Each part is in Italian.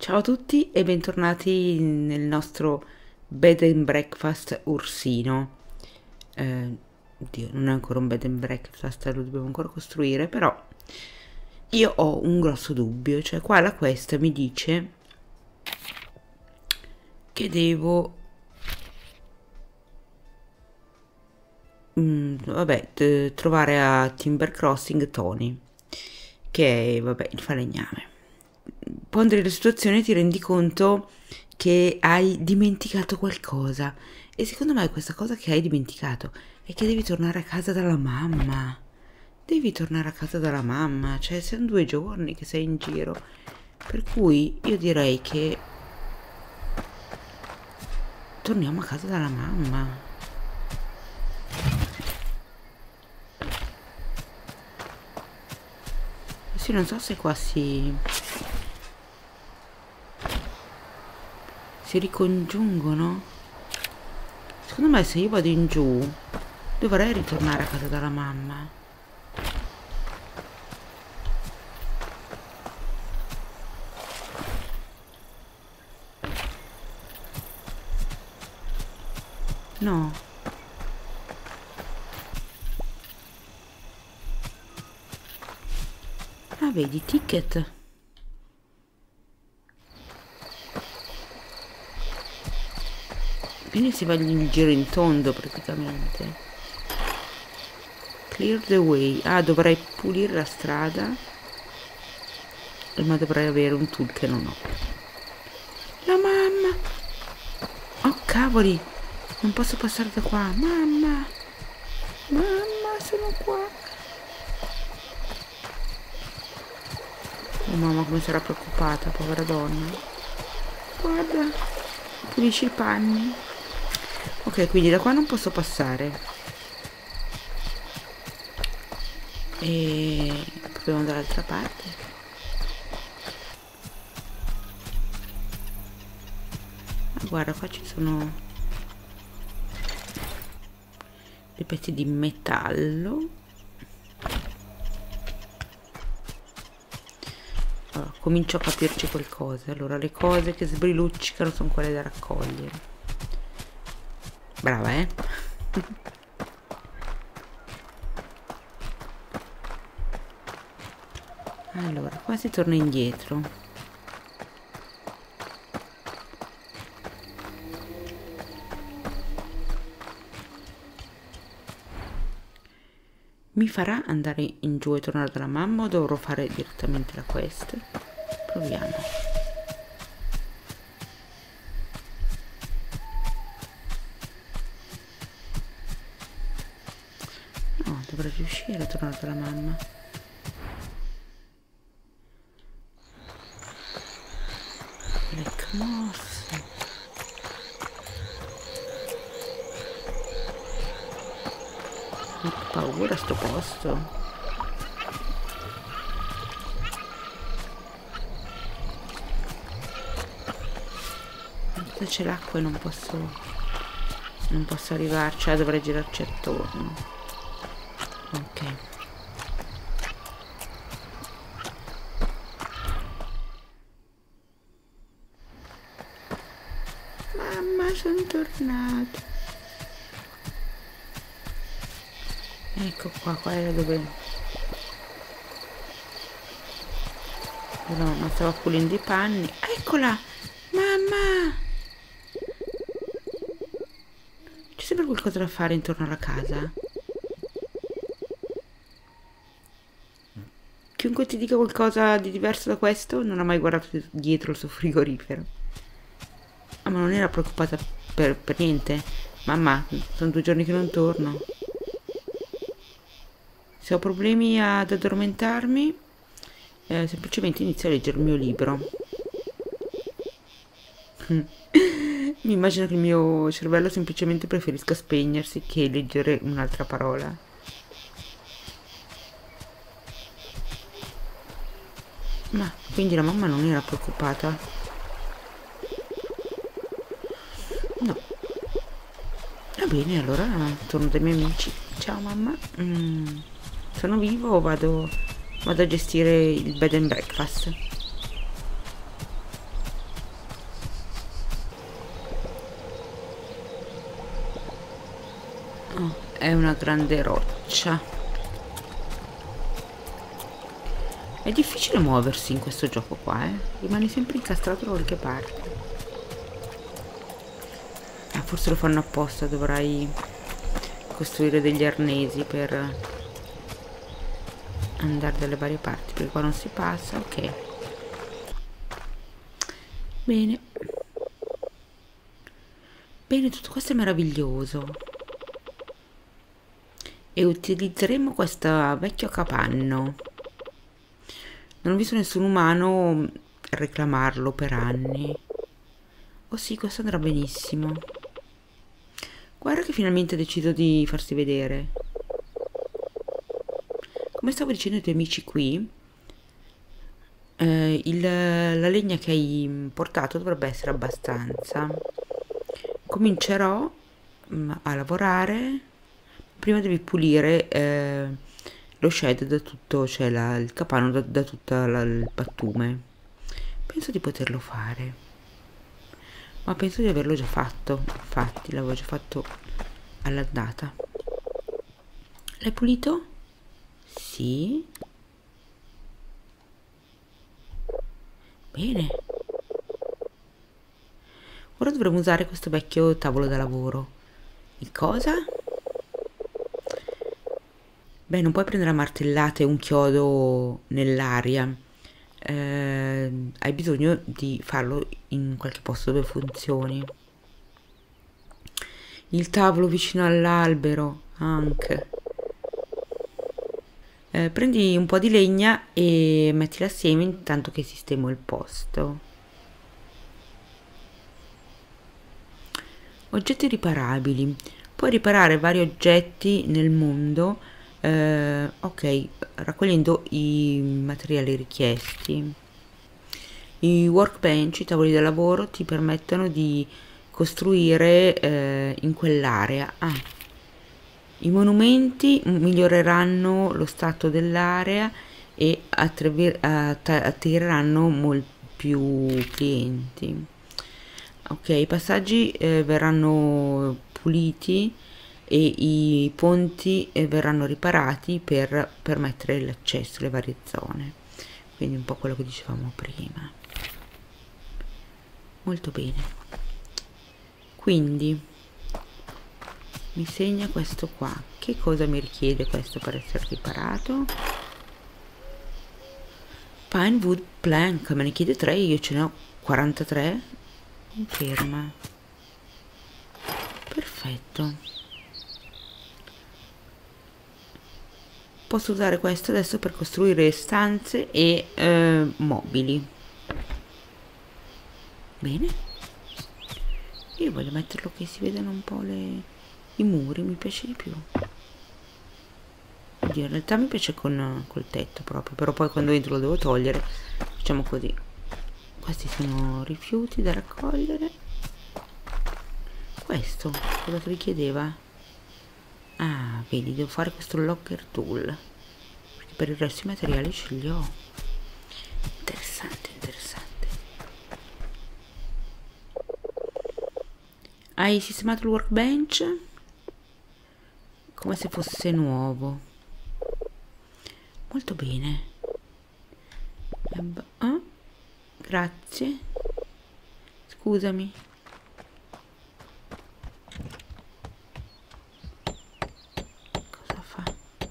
Ciao a tutti e bentornati nel nostro bed and breakfast Ursino. Oddio, non è ancora un bed and breakfast, lo dobbiamo ancora costruire, però io ho un grosso dubbio, cioè qua la quest mi dice che devo trovare a Timber Crossing Tony, che è, vabbè, il falegname. Ponderi la situazione ti rendi conto che hai dimenticato qualcosa, e secondo me questa cosa che hai dimenticato è che devi tornare a casa dalla mamma. Devi tornare a casa dalla mamma, cioè sono 2 giorni che sei in giro, per cui io direi che torniamo a casa dalla mamma. Sì, non so se qua si ricongiungono. Secondo me se io vado in giù dovrei ritornare a casa dalla mamma. No. Ah, vedi, ticket. Quindi si va in giro in tondo praticamente. Clear the way. Ah, dovrei pulire la strada. Ma dovrei avere un tool che non ho. La mamma. Oh, cavoli. Non posso passare da qua. Mamma. Mamma, sono qua. Oh, mamma come sarà preoccupata, povera donna. Guarda. Pulisci i panni. Ok, quindi da qua non posso passare. E proviamo dall'altra parte. Ah, guarda, qua ci sono dei pezzi di metallo. Allora, comincio a capirci qualcosa. Allora, le cose che sbriluccicano sono quelle da raccogliere. Brava, eh? Allora, qua si torna indietro. Mi farà andare in giù e tornare dalla mamma o dovrò fare direttamente la quest? Proviamo. No, dovrei riuscire a tornare dalla mamma. Black Moss. Che paura sto posto. C'è l'acqua e non posso arrivarci, dovrei girarci attorno. Ok. Mamma, sono tornato. Ecco qua era dove la mamma stava pulendo i panni. Eccola, mamma. C'è sempre qualcosa da fare intorno alla casa? Chiunque ti dica qualcosa di diverso da questo non ha mai guardato dietro il suo frigorifero. Ah, ma non era preoccupata per niente? Mamma, sono 2 giorni che non torno. Se ho problemi ad addormentarmi, semplicemente inizio a leggere il mio libro. Mi immagino che il mio cervello semplicemente preferisca spegnersi che leggere un'altra parola. Ma quindi la mamma non era preoccupata? No. Va bene, allora torno dai miei amici. Ciao mamma. Sono vivo o vado a gestire il bed and breakfast? è una grande roccia. È difficile muoversi in questo gioco qua, rimani sempre incastrato da qualche parte. Ah, forse lo fanno apposta, dovrai costruire degli arnesi per andare dalle varie parti, perché qua non si passa. Ok, bene, bene, tutto questo è meraviglioso e utilizzeremo questo vecchio capanno. Non ho visto nessun umano reclamarlo per anni. Oh sì, questo andrà benissimo. Guarda che finalmente ha deciso di farsi vedere. Come stavo dicendo ai tuoi amici qui, la legna che hai portato dovrebbe essere abbastanza. Comincerò a lavorare. Prima devi pulire lo shed da tutto, cioè il capanno da tutto il pattume. Penso di poterlo fare, ma penso di averlo già fatto. Infatti l'avevo già fatto all'andata. L'hai pulito? Sì. Bene. Ora dovremo usare questo vecchio tavolo da lavoro. Il cosa? Beh, non puoi prendere a martellate un chiodo nell'aria. Hai bisogno di farlo in qualche posto dove funzioni. Il tavolo vicino all'albero anche. Prendi un po' di legna e mettila assieme intanto che sistemo il posto. Oggetti riparabili. Puoi riparare vari oggetti nel mondo, ok, raccogliendo i materiali richiesti. I workbench, i tavoli da lavoro, ti permettono di costruire in quell'area. I monumenti miglioreranno lo stato dell'area e attireranno molti più clienti. Ok, i passaggi verranno puliti e i ponti verranno riparati per permettere l'accesso alle varie zone. Quindi un po' quello che dicevamo prima. Molto bene. Quindi mi segna questo qua. Che cosa mi richiede questo per essere riparato? Pinewood plank, me ne chiede 3, io ce ne ho 43. Conferma. Perfetto. Posso usare questo adesso per costruire stanze e mobili. Bene. Io voglio metterlo che si vedano un po' i muri, mi piace di più. Oddio, in realtà mi piace col tetto proprio, però poi quando entro lo devo togliere. Facciamo così. Questi sono rifiuti da raccogliere. Questo, cosa ti richiedeva? Ah, vedi, devo fare questo locker tool. Perché per il resto i materiali ce li ho. Interessante, interessante. Hai sistemato il workbench? Come se fosse nuovo. Molto bene. Grazie. Scusami. Cosa fa?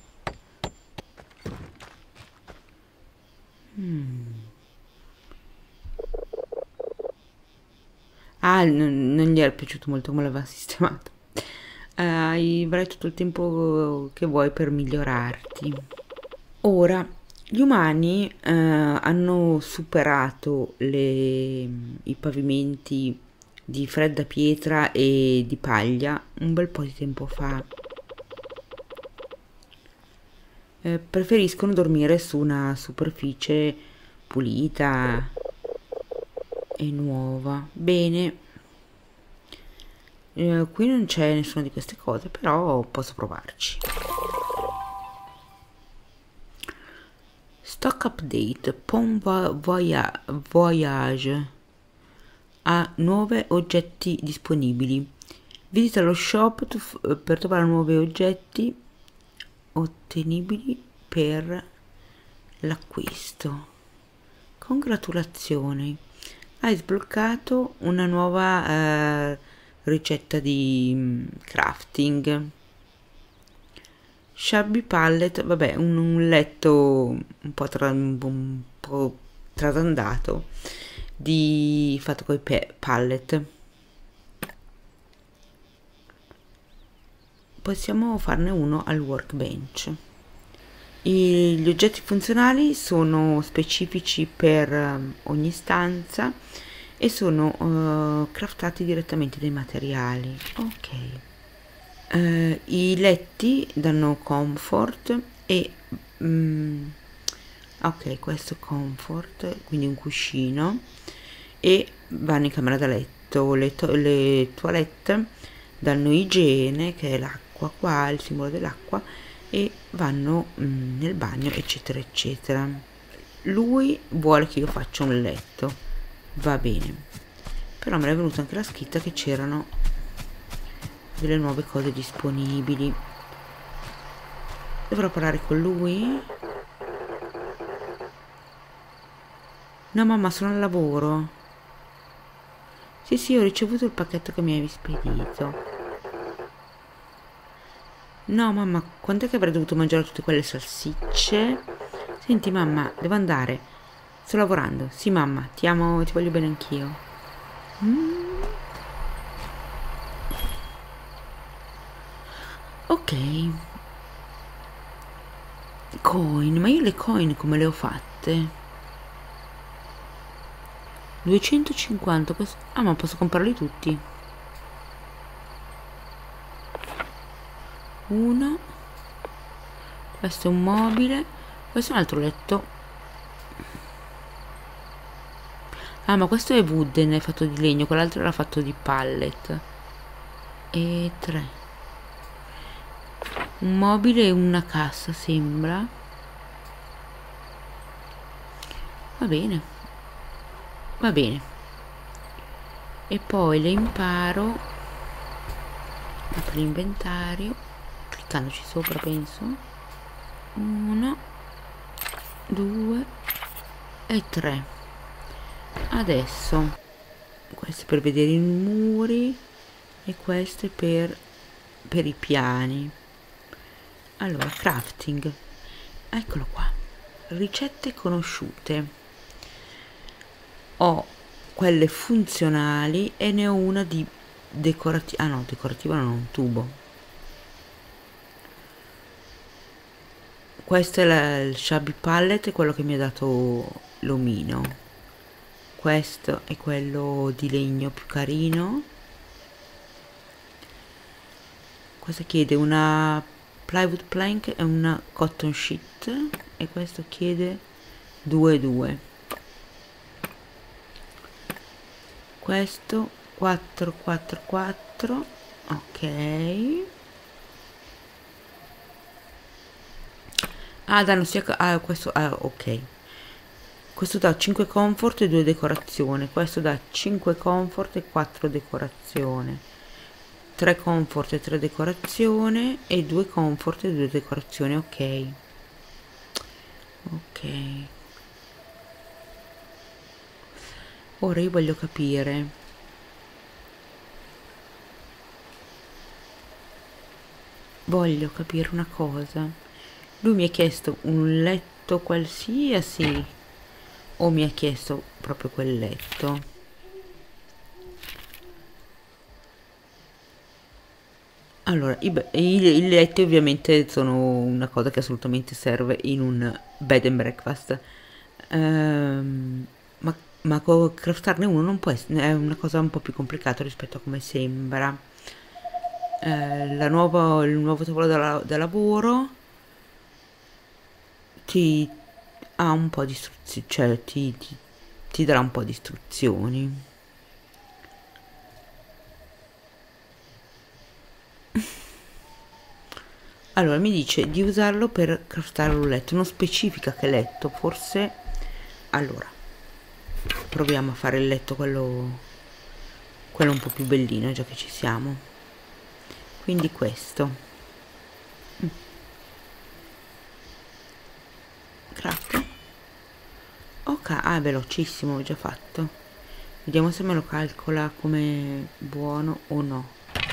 Ah, non gli era piaciuto molto come l'aveva sistemato. Avrai tutto il tempo che vuoi per migliorarti. Ora, gli umani hanno superato i pavimenti di fredda pietra e di paglia un bel po' di tempo fa. Preferiscono dormire su una superficie pulita e nuova. Bene. Qui non c'è nessuna di queste cose, però posso provarci. Stock update. Voyage ha 9 oggetti disponibili. Visita lo shop per trovare nuovi oggetti ottenibili per l'acquisto. Congratulazioni, hai sbloccato una nuova ricetta di crafting. Shabby pallet, vabbè, un letto un po' trasandato fatto con i pallet. Possiamo farne uno al workbench. Gli oggetti funzionali sono specifici per ogni stanza e sono craftati direttamente dai materiali. Ok. I letti danno comfort e ok, questo comfort, quindi un cuscino, e vanno in camera da letto. Le toilette danno igiene, che è l'acqua qua, il simbolo dell'acqua, e vanno nel bagno, eccetera eccetera. Lui vuole che io faccia un letto, va bene, però me è venuta anche la scritta che c'erano delle nuove cose disponibili. Dovrò parlare con lui? No mamma, sono al lavoro. Sì, ho ricevuto il pacchetto che mi avevi spedito. No mamma, quant'è che avrei dovuto mangiare tutte quelle salsicce? Senti mamma, devo andare, sto lavorando. Sì mamma, ti amo, ti voglio bene anch'io. Ok. Coin, ma io le coin come le ho fatte? 250, ah ma posso comprarli tutti. Uno. Questo è un mobile. Questo è un altro letto. Ah ma questo è wooden, è fatto di legno. Quell'altro era fatto di pallet. E 3. Un mobile e una cassa sembra. Va bene. Va bene. E poi le imparo. Apro l'inventario, cliccandoci sopra penso. 1, 2 e 3. Adesso questo per vedere i muri e questo per i piani. Allora, crafting, eccolo qua, ricette conosciute. Ho quelle funzionali e ne ho una di decorativa. Ah no, decorativa non ho un tubo. Questo è il shabby pallet, è quello che mi ha dato l'omino. Questo è quello di legno più carino. Questo chiede una plywood plank e una cotton sheet, e questo chiede 2,2. Questo 444. Ok. Ah, danno sia questo, ok. Questo dà 5 comfort e 2 decorazione. Questo dà 5 comfort e 4 decorazione. 3 comfort e 3 decorazione e 2 comfort e 2 decorazione. Ok. Ok. Ora io voglio capire. Voglio capire una cosa. Lui mi ha chiesto un letto qualsiasi o mi ha chiesto proprio quel letto? Allora, i letti ovviamente sono una cosa che assolutamente serve in un bed and breakfast. Ma craftarne uno non può essere, è una cosa un po' più complicata rispetto a come sembra. Il nuovo tavolo da lavoro ti ha un po' di istruzioni, cioè ti darà un po' di istruzioni. Allora mi dice di usarlo per craftare un letto, non specifica che letto, forse. Allora proviamo a fare il letto quello un po' più bellino, già che ci siamo. quindi questo. Craft. Ok, ah, è velocissimo, ho già fatto. Vediamo se me lo calcola come buono o no.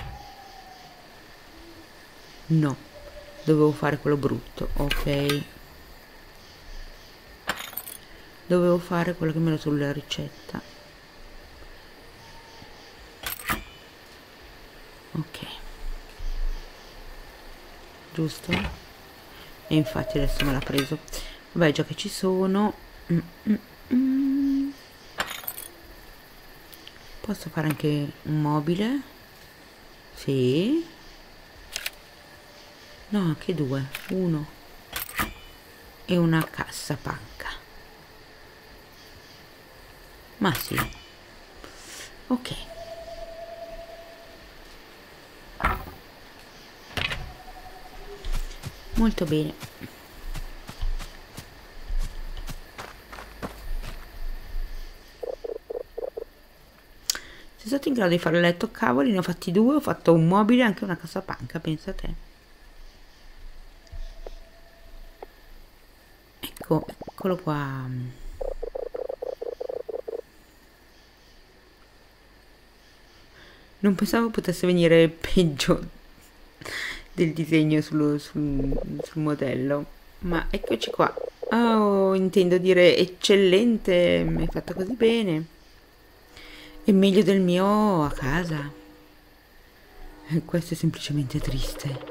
No, dovevo fare quello brutto. Ok, dovevo fare quello che me lo sulla ricetta. Ok, giusto? E infatti adesso me l'ha preso. Vabbè, già che ci sono, posso fare anche un mobile? Sì. No, anche due. Uno e una cassapanca. Ma sì. Ok. Molto bene. Sei stato in grado di fare il letto, cavoli, ne ho fatti due, ho fatto un mobile e anche una cassapanca, pensa a te. Ecco, eccolo qua. Non pensavo potesse venire peggio del disegno sul modello, ma eccoci qua. Oh, intendo dire eccellente, mi hai fatto così bene. È meglio del mio a casa. Questo è semplicemente triste.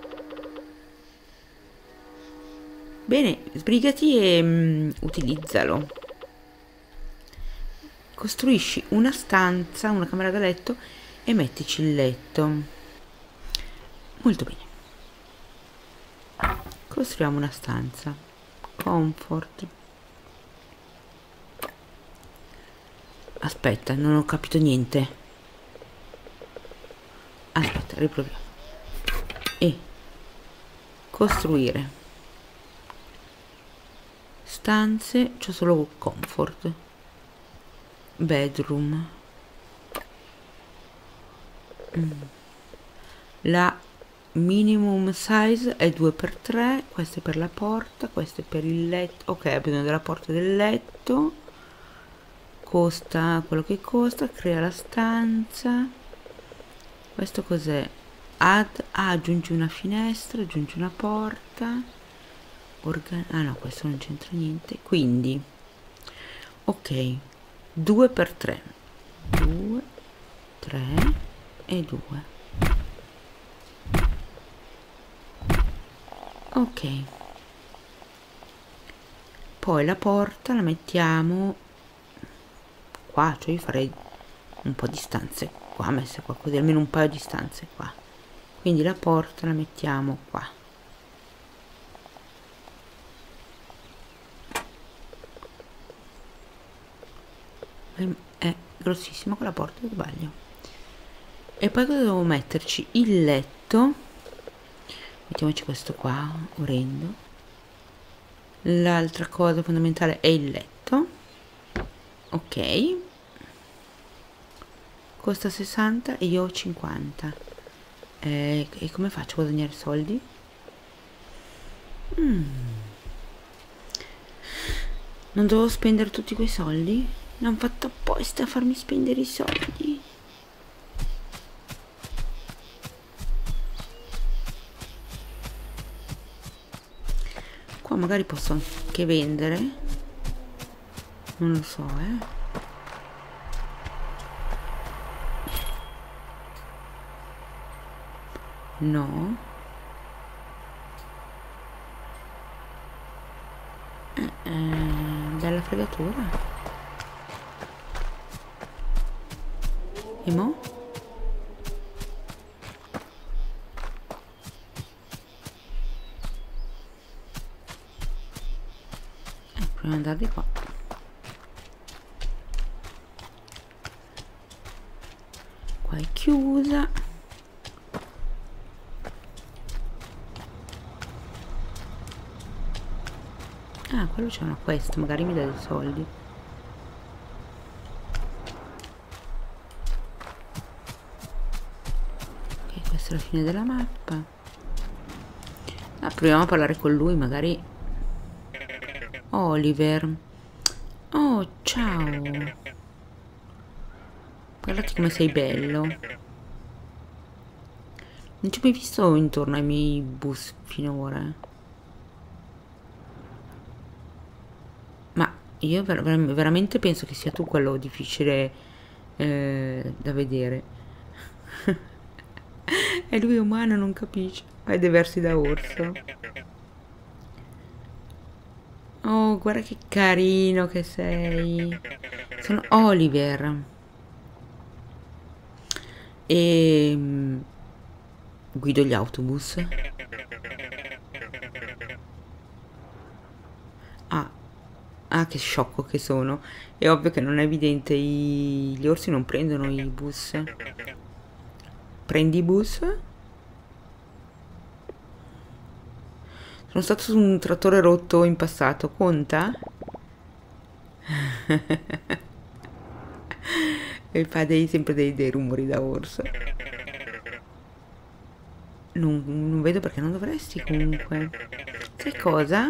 Bene, sbrigati e utilizzalo. Costruisci una stanza, una camera da letto e mettici il letto. Molto bene. Costruiamo una stanza. Comfort. Aspetta, non ho capito niente. Aspetta, riproviamo. E costruire stanze, c'ho solo comfort. Bedroom. La minimum size è 2x3, questo è per la porta, questo è per il letto. Ok, ho bisogno della porta del letto. Costa quello che costa, crea la stanza. Questo cos'è? Aggiungi una finestra, aggiungi una porta. Ah no, questo non c'entra niente. Quindi, ok, 2x3. 2, 3 e 2. Ok, poi la porta la mettiamo qua, cioè io farei un po' di stanze qua, messe qua così, almeno un paio di stanze qua, quindi la porta la mettiamo qua. È grossissima quella porta, sbaglio. E poi cosa devo metterci? Il letto, mettiamoci questo qua, orrendo. L'altra cosa fondamentale è il letto. Ok, costa 60 e io ho 50. E come faccio a guadagnare soldi? Non dovevo spendere tutti quei soldi? Mi hanno fatto apposta a farmi spendere i soldi. Qua magari posso anche vendere, non lo so, no, bella fregatura. E mo? Prima di andare di qua. Qua è chiusa. Ah, quello c'è una quest, magari mi dà dei soldi. Ok, questa questa è la fine della mappa. Ah, proviamo a parlare con lui, magari. Oliver. Oh, ciao. Guardati come sei bello. Non ci ho mai visto intorno ai miei bus finora. Ma io veramente penso che sia tu quello difficile da vedere. E lui è umano, non capisce. È diversi da orso. Oh, guarda che carino che sei. Sono Oliver. E guido gli autobus. Ah, che sciocco che sono. È ovvio che non è evidente. Gli orsi non prendono i bus. Prendi i bus? Sono stato su un trattore rotto in passato. Conta? E fa sempre dei rumori da orso. Non vedo perché non dovresti comunque. Sai cosa?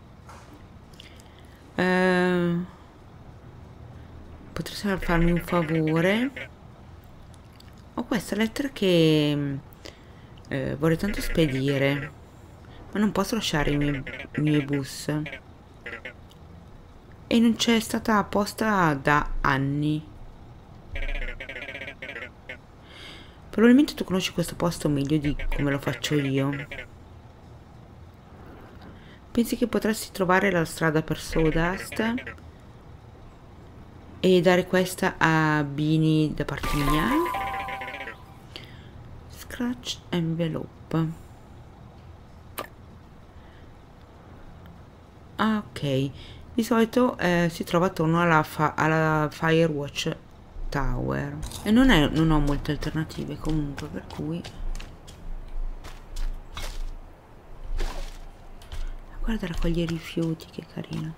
Potresti farmi un favore? Ho questa lettera che vorrei tanto spedire, ma non posso lasciare i miei bus. E non c'è stata apposta da anni. Probabilmente tu conosci questo posto meglio di come lo faccio io. Pensi che potresti trovare la strada per Sawdust e dare questa a Bini da parte mia? Scratch envelope. Ah, ok. Di solito si trova attorno alla Firewatch Tower. E non ho molte alternative comunque, per cui... Guarda, raccoglie i rifiuti, che carino.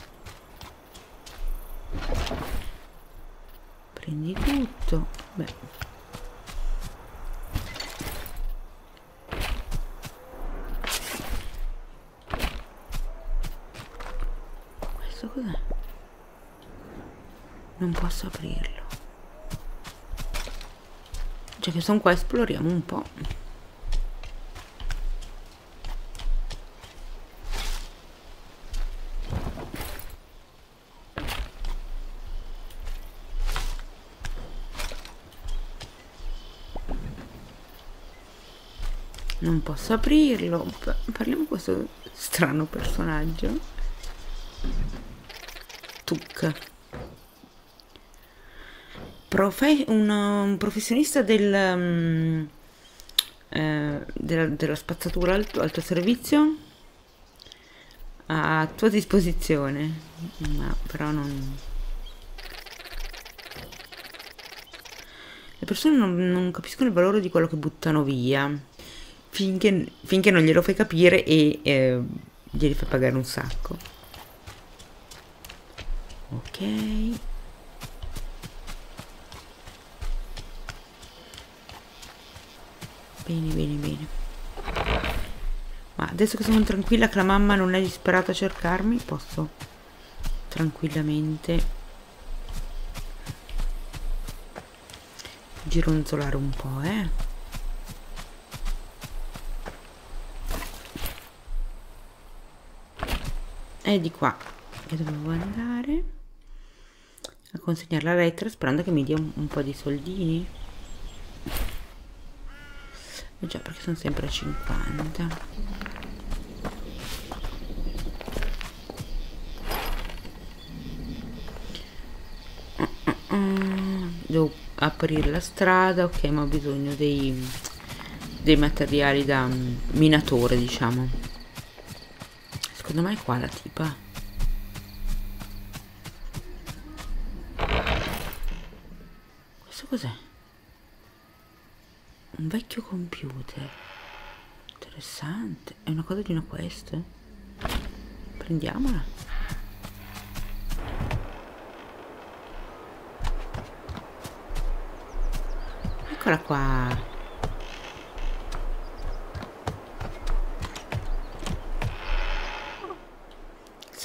Prendi tutto. Beh. Questo cos'è? Non posso aprirlo. Già che sono qua, esploriamo un po'. Non posso aprirlo. Parliamo di questo strano personaggio. Tuk. Un professionista della spazzatura al tuo servizio, a tua disposizione. Ma però non... Le persone non capiscono il valore di quello che buttano via finché non glielo fai capire e glieli fai pagare un sacco. Ok. Bene, bene, bene. Ma adesso che sono tranquilla, che la mamma non è disperata a cercarmi, posso tranquillamente gironzolare un po', E di qua che dovevo andare a consegnare la lettera, sperando che mi dia un po' di soldini. Già, perché sono sempre a 50. Devo aprire la strada, ok, ma ho bisogno dei materiali da minatore, diciamo. Secondo me è qua la tipa. Questo cos'è? Un vecchio computer. Interessante. È una cosa di una quest. Prendiamola. Eccola qua.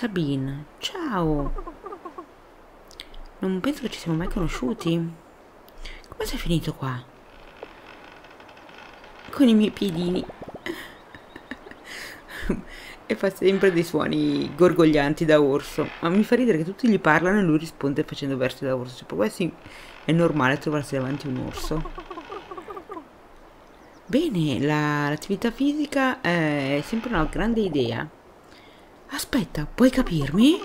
Sabine, ciao. Non penso che ci siamo mai conosciuti. Come sei finito qua? Con i miei piedini. E fa sempre dei suoni gorgoglianti da orso. Ma mi fa ridere che tutti gli parlano e lui risponde facendo versi da orso. Cioè, proprio sì, è normale trovarsi davanti un orso. Bene, l'attività fisica è sempre una grande idea. Aspetta, puoi capirmi?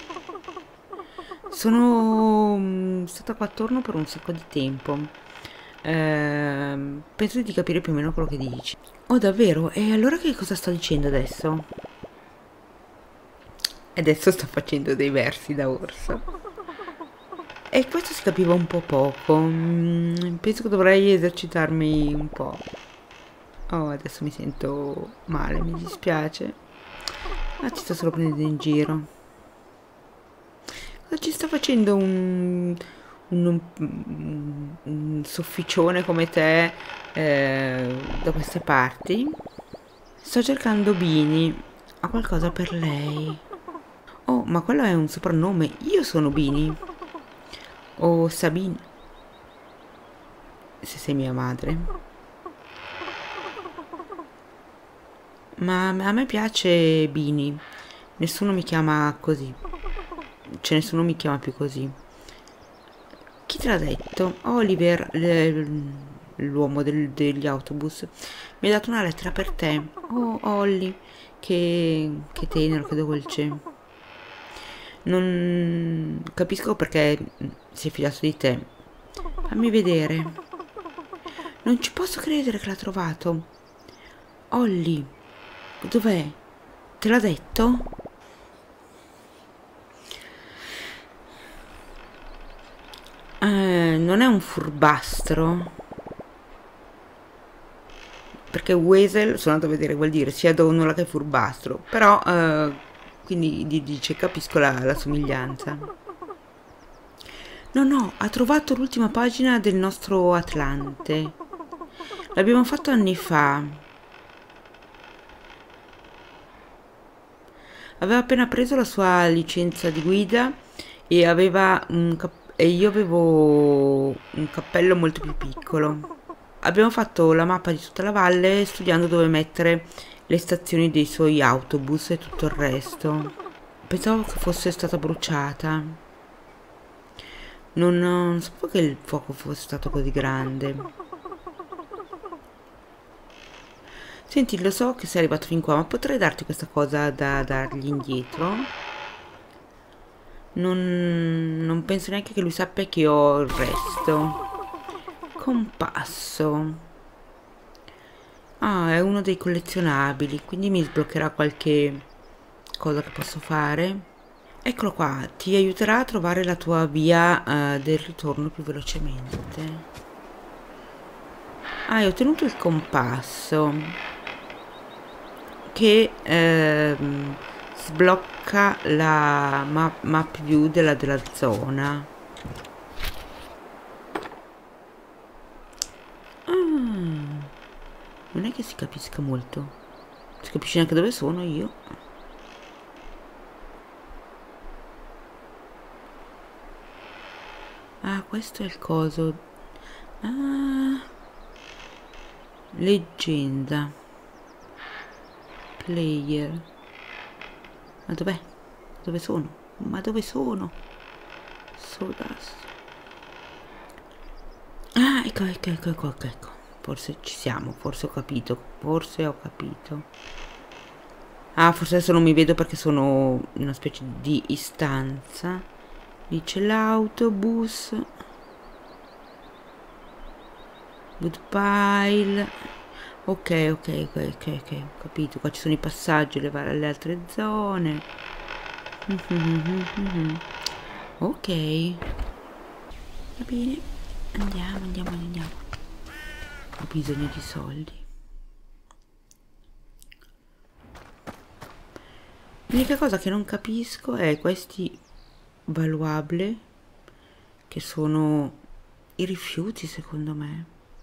Sono stata qua attorno per un sacco di tempo. Penso di capire più o meno quello che dici. Oh, davvero? E allora che cosa sto dicendo adesso? Adesso sto facendo dei versi da orso. E questo si capiva un po' poco. Penso che dovrei esercitarmi un po'. Oh, adesso mi sento male, mi dispiace. Ma ti sto solo prendendo in giro. Cosa ci sta facendo un sofficione come te da queste parti? Sto cercando Bini. Ho qualcosa per lei. Oh, ma quello è un soprannome. Io sono Bini. O Sabine, se sei mia madre. Ma a me piace Bini. Nessuno mi chiama così. Cioè, nessuno mi chiama più così. Chi te l'ha detto? Oliver, l'uomo degli autobus, mi ha dato una lettera per te. Oh, Olly, che tenero, che dolce. Non capisco perché si è fidato di te. Fammi vedere. Non ci posso credere che l'ha trovato. Olly, dov'è? Te l'ha detto? Non è un furbastro? Perché Weasel, sono andato a vedere, vuol dire sia donnola che furbastro. Però, quindi dice, capisco la somiglianza. No, ha trovato l'ultima pagina del nostro Atlante. L'abbiamo fatto anni fa. Aveva appena preso la sua licenza di guida e io avevo un cappello molto più piccolo. Abbiamo fatto la mappa di tutta la valle studiando dove mettere le stazioni dei suoi autobus e tutto il resto. Pensavo che fosse stata bruciata. Non sapevo che il fuoco fosse stato così grande. Senti, lo so che sei arrivato fin qua, ma potrei darti questa cosa da dargli indietro? Non penso neanche che lui sappia che ho il resto. Compasso. Ah, è uno dei collezionabili, quindi mi sbloccherà qualche cosa che posso fare. Eccolo qua, ti aiuterà a trovare la tua via del ritorno più velocemente. Hai ottenuto il compasso che sblocca la map view della zona. Non è che si capisca molto. Si capisce neanche dove sono io. Ah, questo è il coso. Ah, leggenda. Player. Ma dov'è? Dove sono? Ma dove sono? Sodas. Ah, ecco. Forse ci siamo, forse ho capito. Ah, forse adesso non mi vedo perché sono in una specie di istanza. Lì c'è l'autobus. Woodpile. Ok, ho capito. Qua ci sono i passaggi alle altre zone. Ok. Va bene. Andiamo. Ho bisogno di soldi. L'unica cosa che non capisco è questi valuable, che sono i rifiuti secondo me.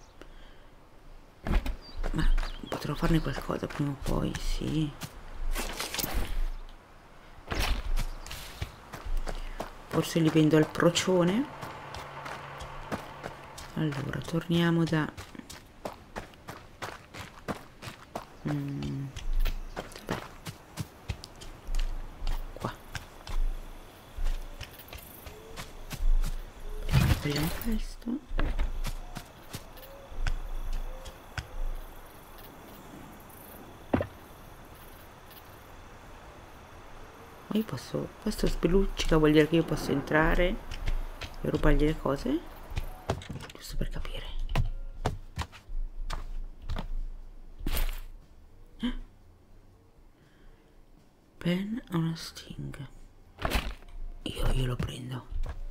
Ma potrò farne qualcosa prima o poi, sì. forse li vendo al procione. Allora torniamo da vabbè. Qua prendiamo questo. Io posso, questo sbeluccica, vuol dire che io posso entrare e rubargli le cose? Giusto per capire. Pen on a sting. Io lo prendo.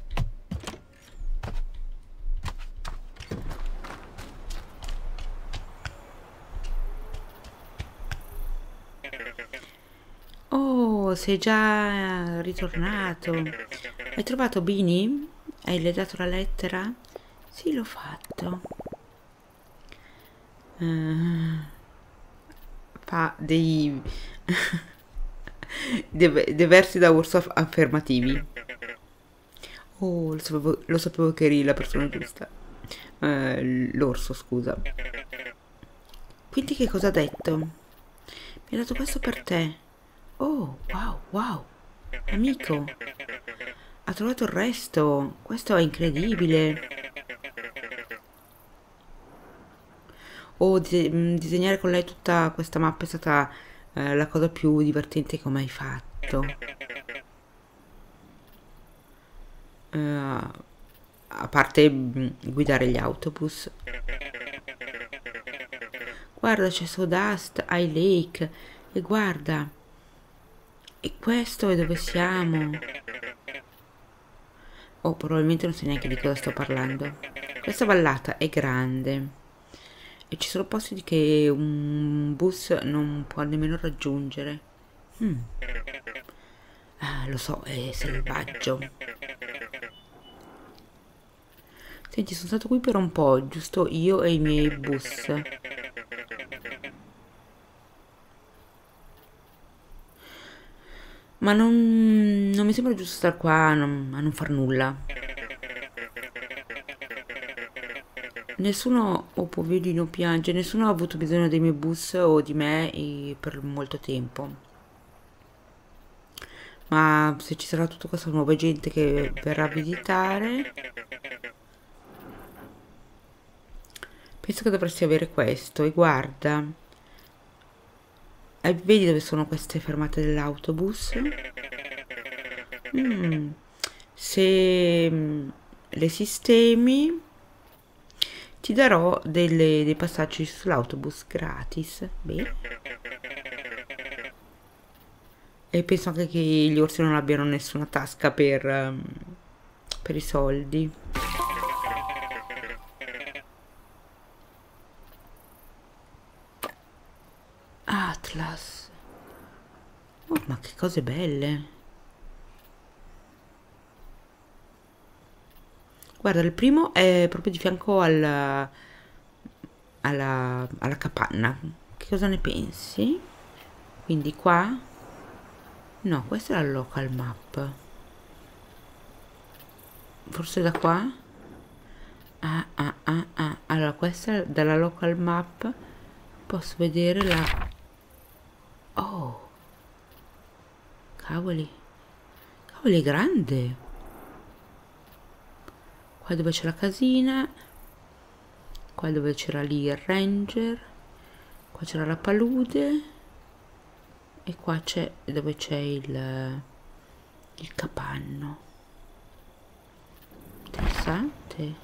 Oh, sei già ritornato. Hai trovato Bini? Hai le dato la lettera? Sì, l'ho fatto. Fa dei dei versi da urso affermativi. Oh, lo sapevo che eri la persona giusta. L'orso, scusa. Quindi che cosa ha detto? Mi ha dato questo per te. Oh, wow, wow. Amico, ha trovato il resto. Questo è incredibile. Oh, disegnare con lei tutta questa mappa è stata la cosa più divertente che ho mai fatto. A parte guidare gli autobus. Guarda, c'è Sawdust, High Lake. E guarda. E questo è dove siamo. Oh, probabilmente non sai neanche di cosa sto parlando. Questa vallata è grande. E ci sono posti che un bus non può nemmeno raggiungere. Ah, lo so, è selvaggio. Senti, sono stato qui per un po', giusto io e i miei bus. Ma non mi sembra giusto star qua a non far nulla. Nessuno, oh poverino piange, nessuno ha avuto bisogno dei miei bus o di me per molto tempo. Ma se ci sarà tutta questa nuova gente che verrà a visitare, penso che dovresti avere questo. E guarda, vedi dove sono queste fermate dell'autobus? Se le sistemi ti darò dei passaggi sull'autobus gratis. Bene. E penso anche che gli orsi non abbiano nessuna tasca per i soldi. Atlas. Oh, ma che cose belle. Guarda, il primo è proprio di fianco alla capanna. Che cosa ne pensi? Quindi qua? No, questa è la local map. Forse da qua? Allora, questa è dalla local map. Posso vedere la... Oh! Cavoli! Cavoli, è grande! Qua dove c'è la casina, qua dove c'era lì il ranger, qua c'era la palude e qua c'è dove c'è il capanno. Interessante.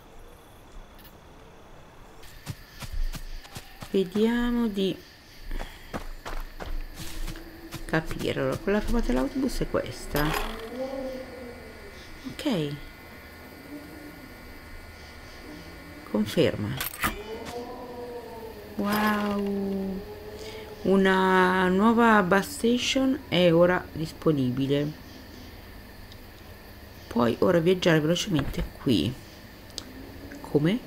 Vediamo di capire. Allora, quella fermata dell'autobus è questa. Ok. Conferma. Wow, una nuova bus station è ora disponibile. Puoi ora viaggiare velocemente qui. Come?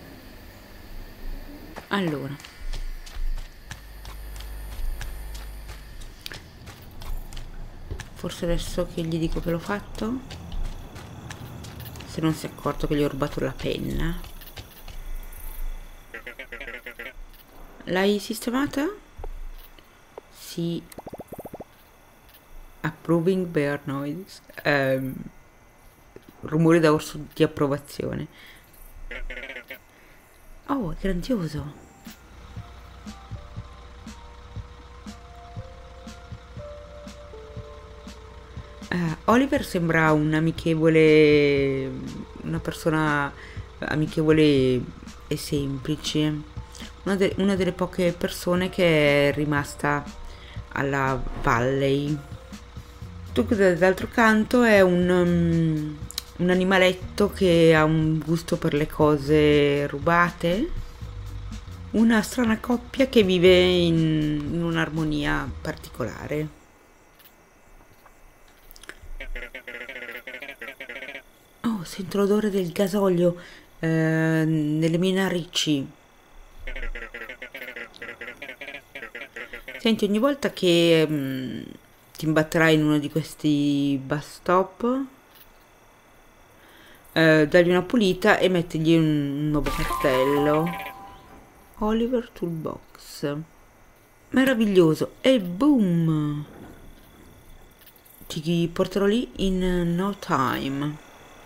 Allora, forse adesso che gli dico che l'ho fatto. se non si è accorto che gli ho rubato la penna. L'hai sistemata? Sì. Approving bear noise. Rumore da orso di approvazione. Oh, è grandioso. Oliver sembra un amichevole, una persona amichevole e semplice, una delle poche persone che è rimasta alla Valley. Dunque, d'altro canto è un animaletto che ha un gusto per le cose rubate, una strana coppia che vive in un'armonia particolare. Oh, sento l'odore del gasolio nelle mie narici. Senti, ogni volta che ti imbatterai in uno di questi bus stop, dagli una pulita e mettigli un nuovo cartello. Oliver Toolbox. Meraviglioso. E boom! Ti porterò lì in no time.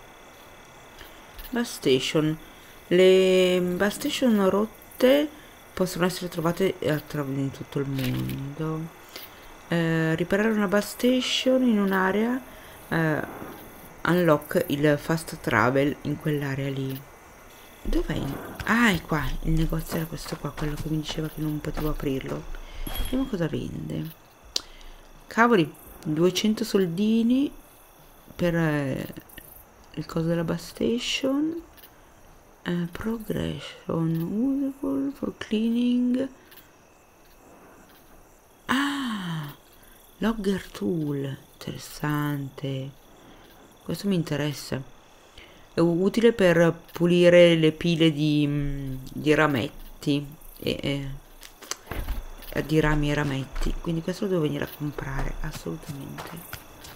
Bus station. Le bus station rotte possono essere trovate in tutto il mondo. Riparare una bus station in un'area unlock il fast travel in quell'area lì. Dov'è? Ah, è qua. Il negozio era questo qua, quello che mi diceva che non potevo aprirlo. Vediamo cosa vende. Cavoli, 200 soldini per il coso della bus station. Progression usable for cleaning. Ah, logger tool, interessante, questo mi interessa. È utile per pulire le pile di rametti di rami e rametti, quindi questo lo devo venire a comprare assolutamente.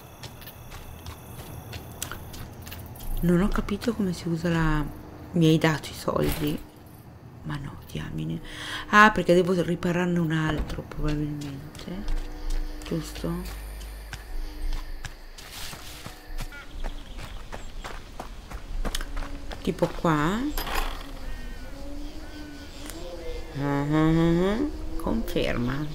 Non ho capito come si usa la... Mi hai dato i soldi? Ma no, diamine. Ah, perché devo ripararne un altro, probabilmente. Giusto? Tipo qua. Conferma.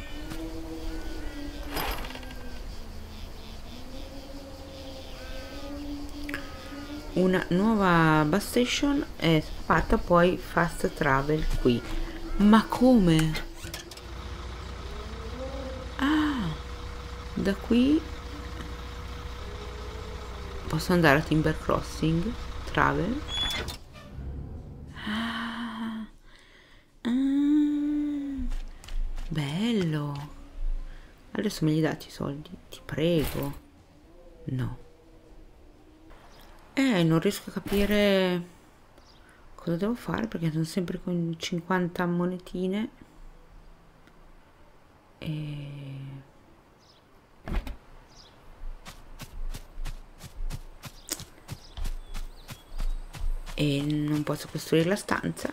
Una nuova bus station è fatta, poi fast travel qui. Ma come? Ah, da qui posso andare a Timber Crossing travel. Bello. Adesso me li date i soldi, ti prego. No. Non riesco a capire cosa devo fare perché sono sempre con 50 monetine e non posso costruire la stanza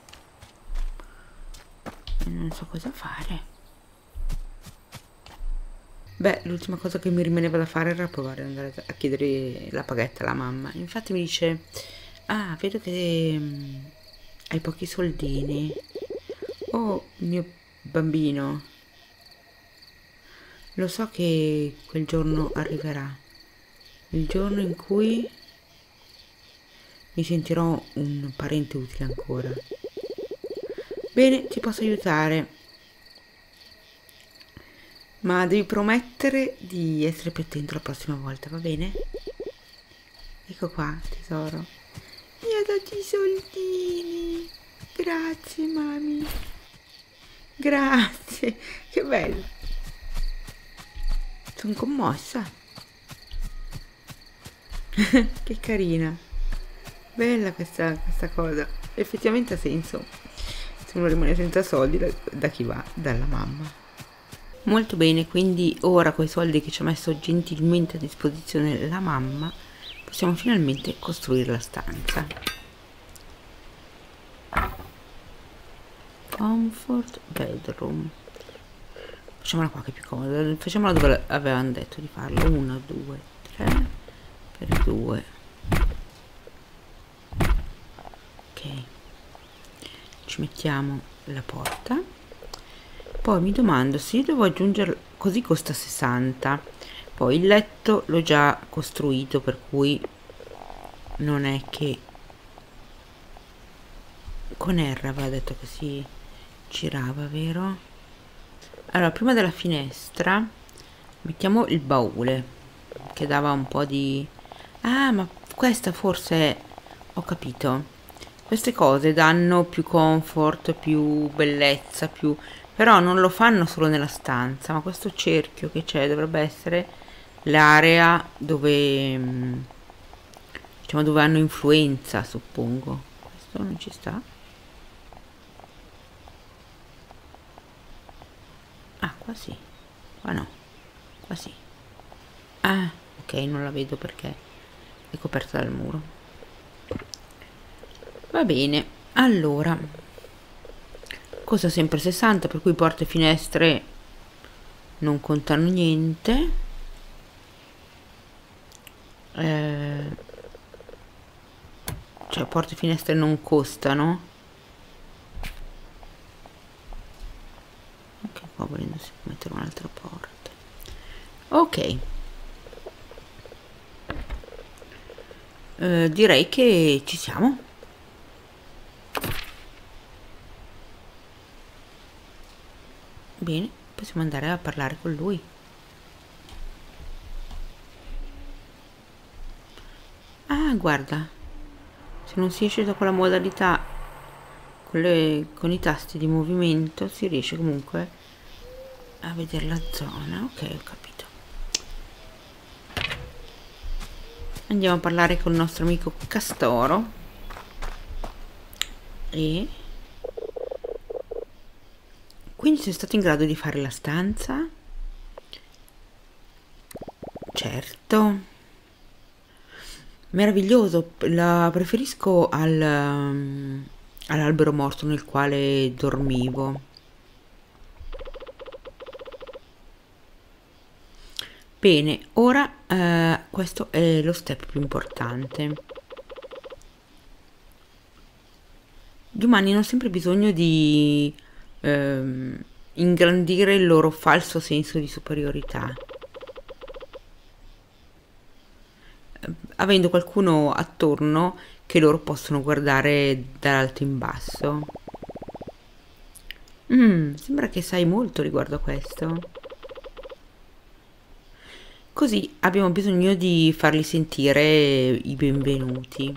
e non so cosa fare. Beh, l'ultima cosa che mi rimaneva da fare era provare ad andare a chiedere la paghetta alla mamma. Infatti mi dice: ah, vedo che hai pochi soldini. Oh, mio bambino, lo so che quel giorno arriverà, il giorno in cui mi sentirò un parente utile ancora. Bene, ti posso aiutare, ma devi promettere di essere più attento la prossima volta, va bene? Ecco qua, tesoro. Mi ha dato i soldini. Grazie, mami. Grazie. Che bello. Sono commossa. Che carina. Bella questa cosa. Effettivamente ha senso. Se uno rimane senza soldi, da chi va? Dalla mamma. Molto bene, quindi ora con i soldi che ci ha messo gentilmente a disposizione la mamma possiamo finalmente costruire la stanza. Comfort bedroom. Facciamola qua che è più comoda. Facciamola dove avevano detto di farlo. 1 2 3 per 2. Ok, ci mettiamo la porta. Poi mi domando se io devo aggiungere, così costa 60. Poi il letto l'ho già costruito, per cui non è che con R aveva detto che si girava, vero? Allora, prima della finestra mettiamo il baule che dava un po' di... Ah, ma questa forse è... Ho capito. Queste cose danno più comfort, più bellezza, più... Però non lo fanno solo nella stanza, ma questo cerchio che c'è dovrebbe essere l'area dove... diciamo dove hanno influenza, suppongo. Questo non ci sta. Ah, qua sì. Qua no. Qua sì. Ah, ok, non la vedo perché è coperta dal muro. Va bene, allora costa sempre 60, per cui porte e finestre non contano niente. Cioè porte e finestre non costano. Ok, qua volendo si può mettere un'altra porta. Ok, direi che ci siamo. Bene, possiamo andare a parlare con lui. Ah, guarda, se non si esce da quella modalità con i tasti di movimento si riesce comunque a vedere la zona. Ok, ho capito. Andiamo a parlare con il nostro amico Castoro. E quindi sei stato in grado di fare la stanza? Certo. Meraviglioso, la preferisco all'albero morto nel quale dormivo. Bene, ora questo è lo step più importante. Gli umani hanno sempre bisogno di ingrandire il loro falso senso di superiorità, avendo qualcuno attorno che loro possono guardare dall'alto in basso. Sembra che sai molto riguardo a questo. Così abbiamo bisogno di farli sentire i benvenuti,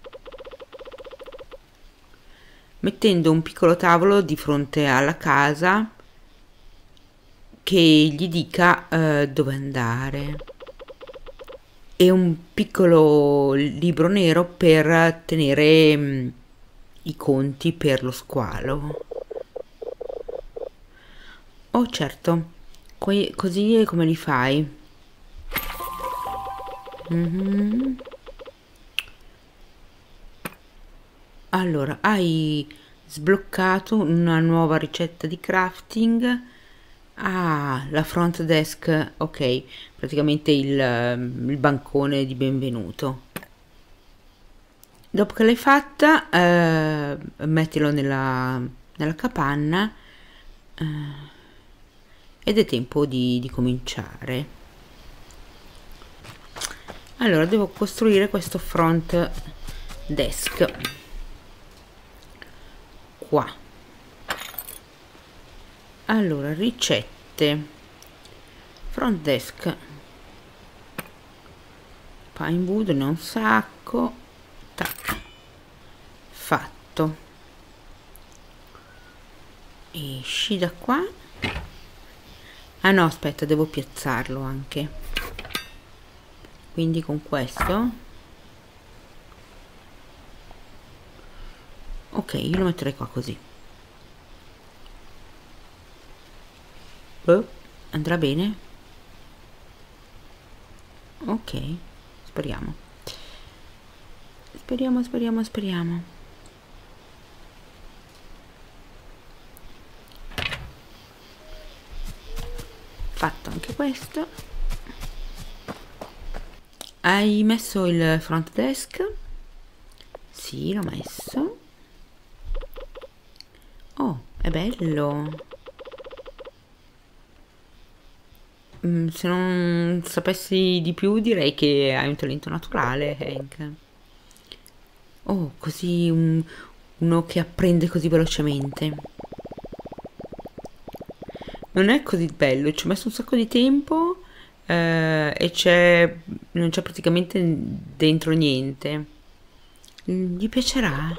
mettendo un piccolo tavolo di fronte alla casa che gli dica dove andare, e un piccolo libro nero per tenere i conti per lo squalo. Oh certo, così è come li fai. Allora, hai sbloccato una nuova ricetta di crafting. Ah, la front desk, ok, praticamente il bancone di benvenuto. Dopo che l'hai fatta, mettilo nella capanna ed è tempo di cominciare. Allora, devo costruire questo front desk qua. Allora, ricette, front desk, pine wood, ne ho un sacco. Tac, fatto. Esci da qua. Ah no, aspetta, devo piazzarlo anche, quindi con questo, ok, io lo metterei qua così. Andrà bene? Ok, speriamo. speriamo. Fatto anche questo. Hai messo il front desk? Sì, l'ho messo. Oh, è bello. Se non sapessi di più direi che hai un talento naturale, Hank. Oh, così uno che apprende così velocemente. Non è così bello, ci ho messo un sacco di tempo e non c'è praticamente dentro niente. Gli piacerà?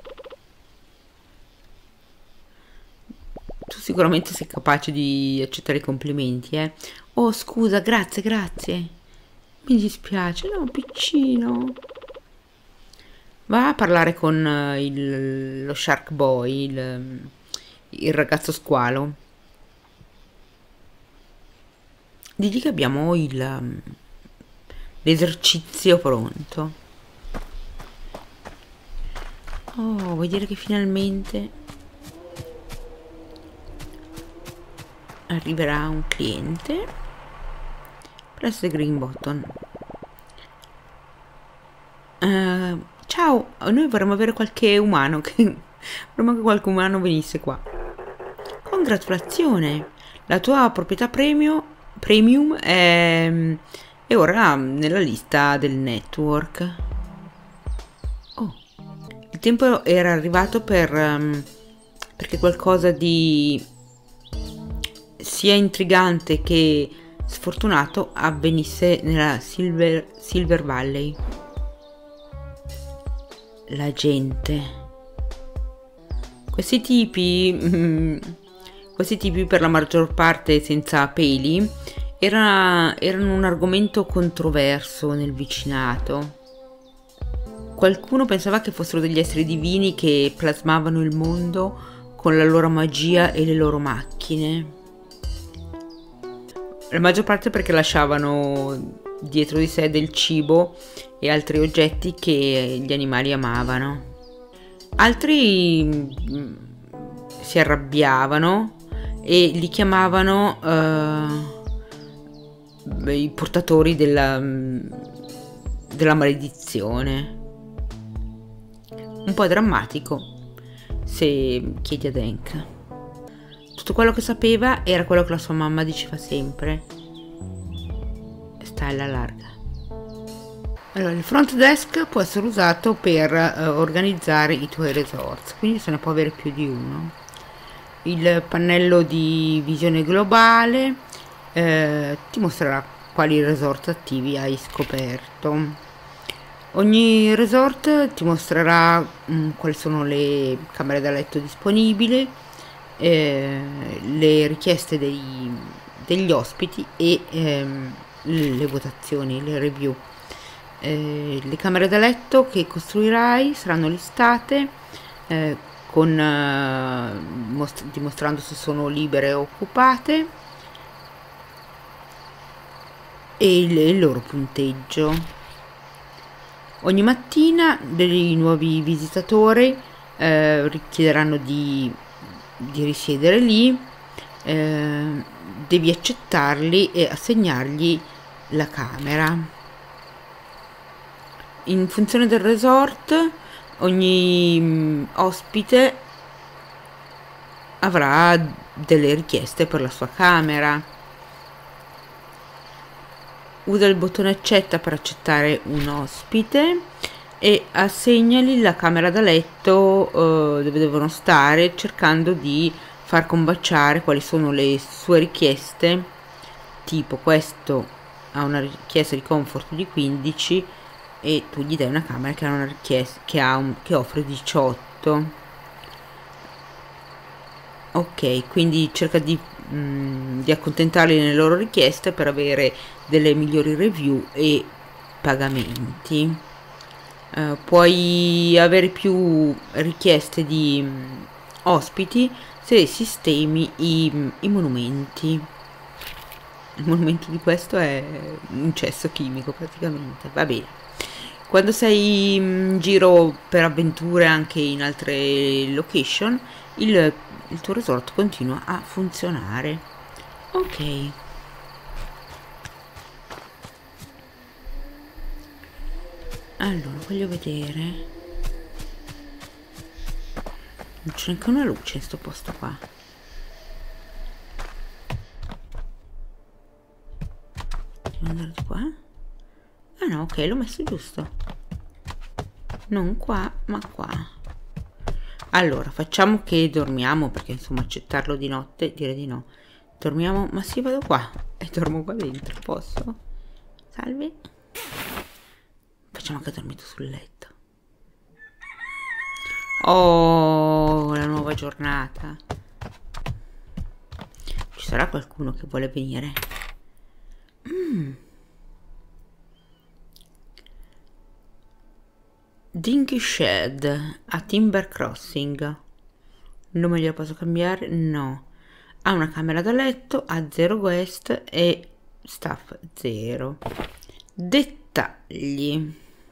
Tu sicuramente sei capace di accettare i complimenti, eh? Oh, scusa, grazie. Mi dispiace, no, piccino. Va a parlare con lo Shark Boy, il ragazzo squalo. Digli che abbiamo l'esercizio pronto. Oh, vuoi dire che finalmente arriverà un cliente? Press the green button. Ciao, noi vorremmo avere qualche umano vorremmo che qualche umano venisse qua. Congratulazione, la tua proprietà premium è ora nella lista del network. Oh, il tempo era arrivato perché qualcosa di sia intrigante che sfortunato avvenisse nella Silver Valley. La gente. Questi tipi, per la maggior parte senza peli, erano un argomento controverso nel vicinato. Qualcuno pensava che fossero degli esseri divini che plasmavano il mondo con la loro magia e le loro macchine. La maggior parte perché lasciavano dietro di sé del cibo e altri oggetti che gli animali amavano. Altri si arrabbiavano e li chiamavano i portatori della maledizione. Un po' drammatico, se chiedi ad Hank. Tutto quello che sapeva era quello che la sua mamma diceva sempre: stai alla larga. Allora, il front desk può essere usato per organizzare i tuoi resorts, quindi se ne può avere più di uno. Il pannello di visione globale ti mostrerà quali resort attivi hai scoperto. Ogni resort ti mostrerà quali sono le camere da letto disponibili, le richieste degli ospiti e le votazioni, le review. Le camere da letto che costruirai saranno listate dimostrando se sono libere o occupate e il loro punteggio. Ogni mattina dei nuovi visitatori richiederanno di risiedere lì, devi accettarli e assegnargli la camera. In funzione del resort, ogni ospite avrà delle richieste per la sua camera. Usa il bottone accetta per accettare un ospite e assegnali la camera da letto dove devono stare, cercando di far combaciare quali sono le sue richieste. Tipo, questo ha una richiesta di comfort di 15 e tu gli dai una camera che ha una richiesta che offre 18. Ok, quindi cerca di accontentarli nelle loro richieste per avere delle migliori review e pagamenti. Puoi avere più richieste di ospiti se sistemi i monumenti. Il monumento di questo è un cesso chimico praticamente. Va bene. quando sei in giro per avventure anche in altre location, il tuo resort continua a funzionare. Ok. Allora, voglio vedere. Non c'è neanche una luce in sto posto qua. Devo andare di qua? Ah no, ok, l'ho messo giusto. Non qua, ma qua. Allora, facciamo che dormiamo, perché insomma accettarlo di notte, dire di no. Dormiamo, ma sì, vado qua e dormo qua dentro, posso? Salve. Facciamo che ho dormito sul letto. Oh, la nuova giornata. Ci sarà qualcuno che vuole venire? Dinky Shed a Timber Crossing. Il nome glielo posso cambiare? No. Ha una camera da letto, ha 0 guest e staff 0. Dettagli.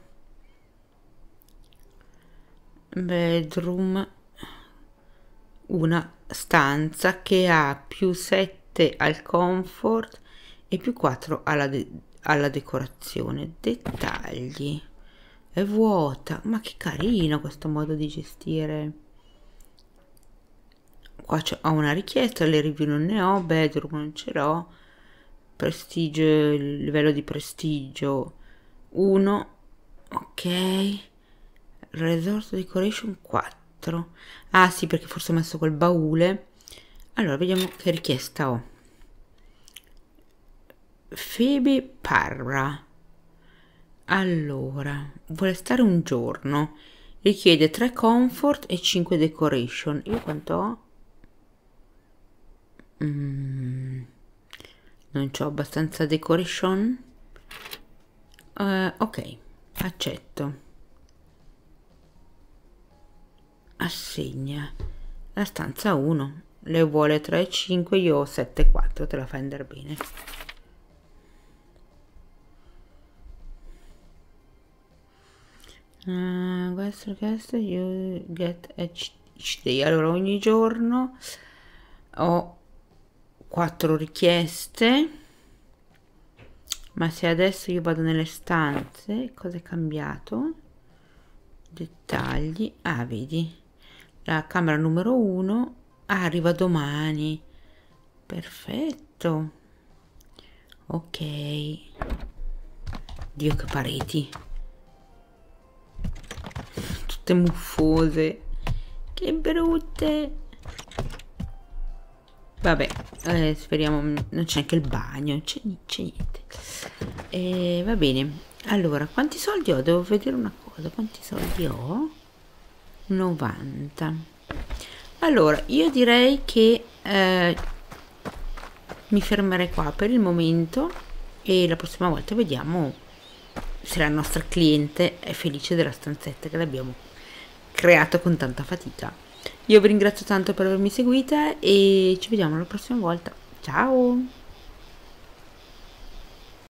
Bedroom. Una stanza che ha più 7 al comfort e più 4 alla decorazione. Dettagli. È vuota, ma che carino questo modo di gestire. Qua ho una richiesta, le review non ne ho, bedroom non ce l'ho, prestigio, il livello di prestigio 1, ok, resort decoration 4. Ah sì, perché forse ho messo quel baule. Allora vediamo che richiesta ho. Phoebe Parra. Allora, vuole stare un giorno, richiede 3 comfort e 5 decoration. Io quanto ho? Non c'ho abbastanza decoration. Ok, accetto. Assegna la stanza 1. Le vuole 3 e 5, io ho 7 e 4, te la fai andare bene. Guest you get each day. Allora ogni giorno ho 4 richieste, ma se adesso io vado nelle stanze, cosa è cambiato? Dettagli. Ah, vedi, la camera numero 1 arriva domani. Perfetto. Ok. Dio, che pareti tutte muffose, che brutte. Vabbè, speriamo. Non c'è anche il bagno, non c'è niente. Va bene. Allora, quanti soldi ho? Devo vedere una cosa. Quanti soldi ho? 90. Allora, io direi che mi fermerei qua per il momento e la prossima volta vediamo se la nostra cliente è felice della stanzetta che l'abbiamo creato con tanta fatica. Io vi ringrazio tanto per avermi seguita e ci vediamo la prossima volta. Ciao!